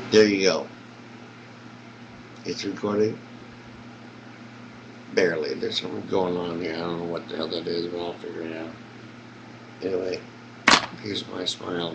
There you go. It's recording. Barely. There's something going on here. I don't know what the hell that is, but I'll figure it out. Anyway, here's my smile.